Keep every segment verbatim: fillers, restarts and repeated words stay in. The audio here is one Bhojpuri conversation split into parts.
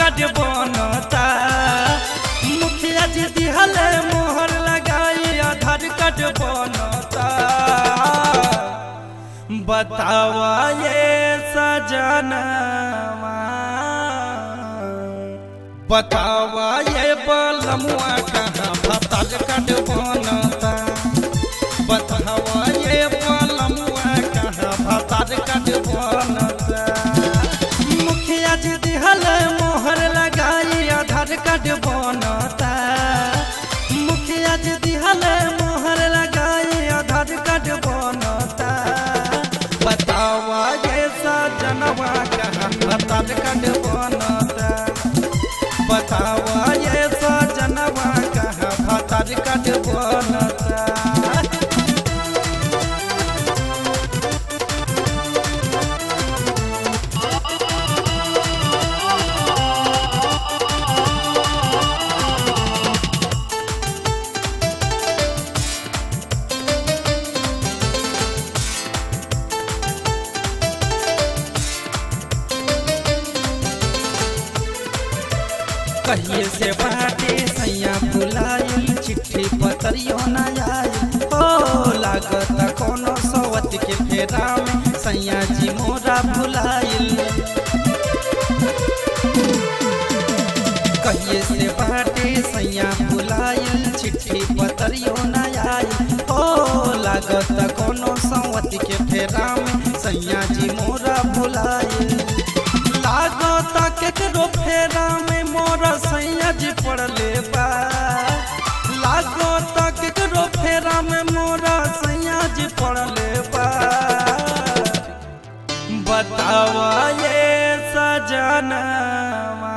कार्ड बनता। मुखिया जी दिहले मोहर लगाई आधार कार्ड बनता। बतावा ये सजनवा बतावा ये बलमुआ कहाँ भतार कार्ड बनता। बतावा ये बलमुआ कहाँ भतार कार्ड बनता। मुखिया जी दिहले मोहर लगाई आधार कार्ड बनता। मुखिया जी दिहले मोहर लगाई आधार कार्ड बनता। बतावा ये सजनवा कहाँ भतार कार्ड बनता। बतावा ये सजनवा कहाँ भतार कार्ड बनता। कहिए से बाटे सैया बुलाइल चिट्ठी पतरियो न आइल। ओ लागत कोनो सवत के फेरा में सैया जी मोरा भुलाइल। कहिए से बाटे सैया बुलाइल चिट्ठी पतरियो न आइल। ओ लागत कोनो सवत के फेरा में सैया जी मोरा भुलाइल। लागत केकरो फेरा में मोरा सैया जी पड़ले बा। लागत केकरो फेरा में मोरा सैया जी पड़ले बा। बतावा ये सजनवा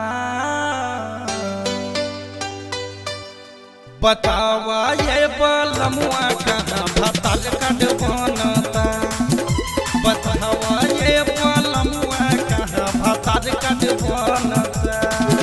बतावा ये बलमुआ कहाँ भतार कार्ड बनता। बतावा ये बलमुआ कहाँ भतार कार्ड बनता।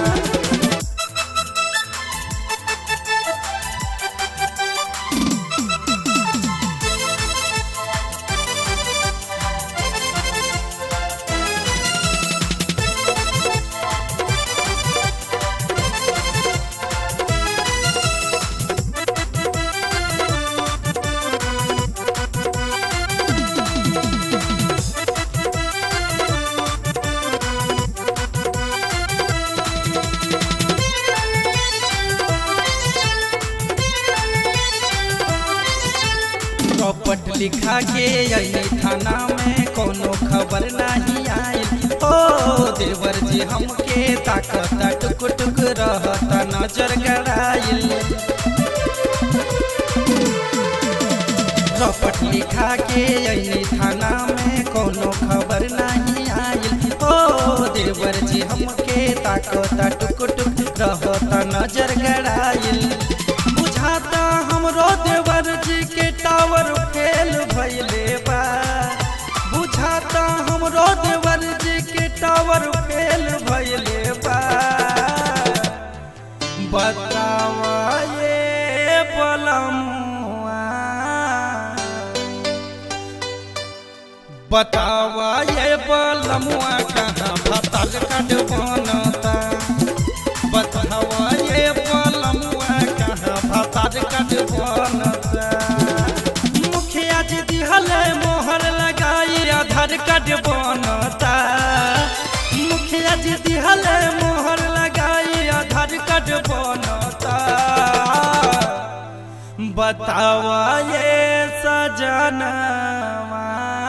चौपट लिखा के यही थाना में कोनो खबर नहीं आई। ओ देवर जी हमके ताकत टुक टुक रहता नजर गड़ाइल। चौपट लिखा के यही थाना में कोनो खबर नहीं आई। ओ देवर जी हमके ताकत टुक टुक रहता नजर गड़ाइल। बुझाता हमरो देवर जी के टावर फेल भइले बा। बुझाता हमरो देवर जी के टावर फेल भइले बा। बतावा ये बलमुआ बतावा ये बलमुआ कहाँ भतार कार्ड बनता। बतावा ये बलमुआ कहाँ भतार कार्ड बनता। मुखिया जी दिहले मोहर लगाई आधार कार्ड बनता। मुखिया जी दिहले मोहर लगाई आधार कार्ड बनता। बतावा ये सजनवा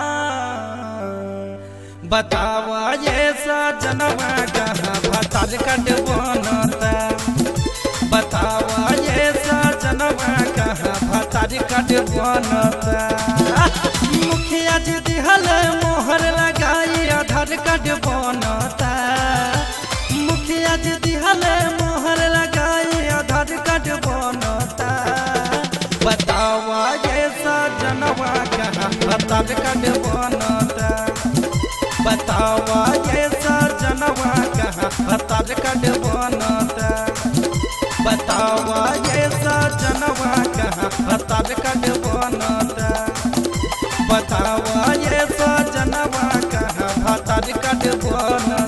बतावा ये सजनवा कहाँ भतार कार्ड बनता। बतावा ये सजनवा कहाँ भतार कार्ड बनता। मुखिया जी दिहले मोहर लगाई आधार कार्ड बनता। मुखिया जी दिहले मोहर लगाई आधार कार्ड बनता। बतावा ये सजनवा कहाँ भतार कार्ड बनता। बतावा ये सजनवा कहाँ भतार कार्ड बनता। बतावा ये सजनवा कहाँ भतार कार्ड बनता। बतावा ये सजनवा कहाँ भतार कार्ड बनता।